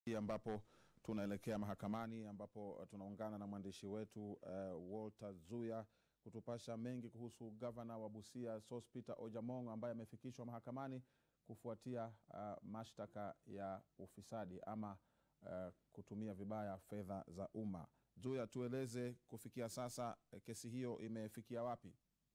Ambapo tunaelekea mahakamani, ambapo tunaungana na mwandishi wetu Walter Zuya kutupasha mengi kuhusu gavana wa Busia Sospeter Ojamong ambaye amefikishwa mahakamani kufuatia mashtaka ya ufisadi ama kutumia vibaya fedha za umma. Zuya, tueleze kufikia sasa kesi hiyo imefikia wapi?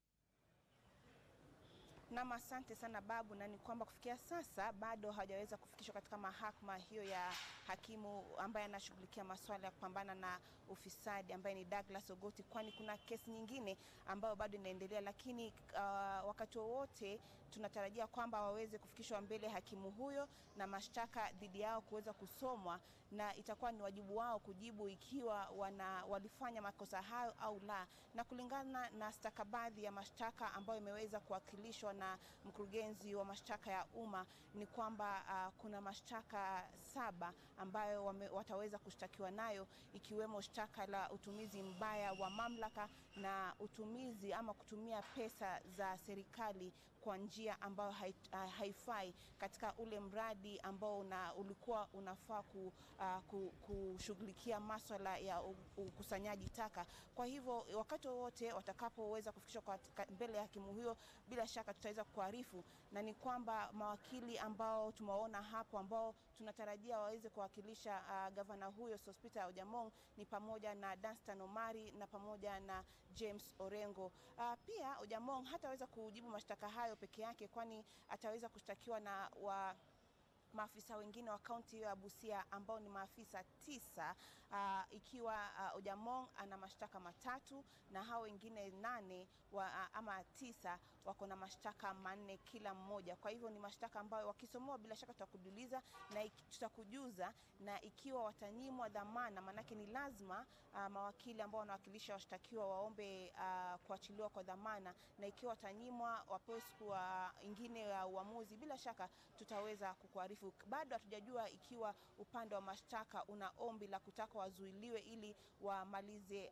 Na asante sana Babu, na ni kwamba kufikia sasa bado hawajaweza kufikishwa katika mahakama hiyo ya hakimu ambaye anashughulikia masuala ya kupambana na ufisadi ambaye ni Douglas Ogoti, kwani kuna kesi nyingine ambayo bado inaendelea, lakini wakati wote tunatarajia kwamba waweze kufikishwa mbele hakimu huyo na mashtaka dhidi yao kuweza kusomwa, na itakuwa ni wajibu wao kujibu ikiwa walifanya makosa hayo au la. Na kulingana na stakabadhi ya mashtaka ambayo imeweza kuwakilishwa na mkurugenzi wa mashtaka ya umma ni kwamba kuna mashtaka 7 ambayo wataweza kushtakiwa nayo, ikiwemo shtaka la utumizi mbaya wa mamlaka na utumizi ama kutumia pesa za serikali kwa njia ambayo haifai katika ule mradi ambao ulikuwa unafaa kushughulikia masuala ya ukusanyaji taka. Kwa hivyo wakati wote watakapoweza kufikishwa mbele ya hakimu huyo, bila shaka tutaweza kuarifu, na ni kwamba mawakili ambao tumewaona hapo ambao tunatarajia waweze kuwakilisha gavana huyo Sospeter Ojamong ni pamoja na Danstan Omari na pamoja na James Orengo. Pia Ojamong hataweza kujibu mashtaka hayo peke yake, kwani ataweza kushtakiwa na maafisa wengine wa kaunti ya Busia ambao ni maafisa 9, ikiwa Ojamong ana mashtaka 3 na hao wengine 8 ama 9 wako na mashtaka 4 kila mmoja. Kwa hivyo ni mashtaka ambayo wakisomewa bila shaka tutakuduliza na tutakujuza, na ikiwa watanyimwa dhamana, manake ni lazima mawakili ambao wanawakilisha washtakiwa waombe kuachiliwa kwa dhamana, na ikiwa watanyimwa wapewe siku ingine ya uamuzi, bila shaka tutaweza kukuarifu. Bado hatujajua ikiwa upande wa mashtaka una ombi la kutaka wazuiliwe ili wamalize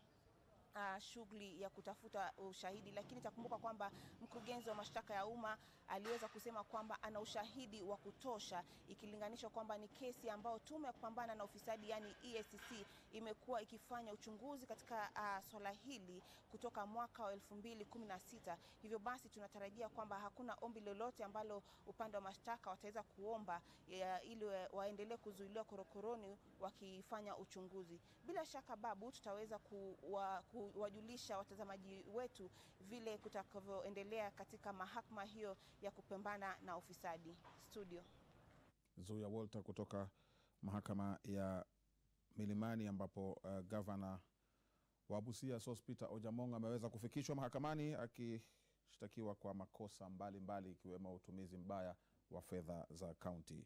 shughuli ya kutafuta ushahidi, lakini takumbuka kwamba mkurugenzi wa mashtaka ya umma aliweza kusema kwamba ana ushahidi wa kutosha, ikilinganishwa kwamba ni kesi ambayo tume ya kupambana na ufisadi yani EACC imekuwa ikifanya uchunguzi katika swala hili kutoka mwaka wa 2016. Hivyo basi tunatarajia kwamba hakuna ombi lolote ambalo upande wa mashtaka wataweza kuomba ili waendelee kuzuiliwa korokoroni wakifanya uchunguzi. Bila shaka Babu, tutaweza kuwajulisha watazamaji wetu vile kutakavyoendelea katika mahakama hiyo ya kupambana na ufisadi. Studio Zuya Walter kutoka mahakama ya Milimani, ambapo gavana wa Busia Sospeter Ojamong ameweza kufikishwa mahakamani akishtakiwa kwa makosa mbalimbali ikiwemo utumizi mbaya wa fedha za kaunti.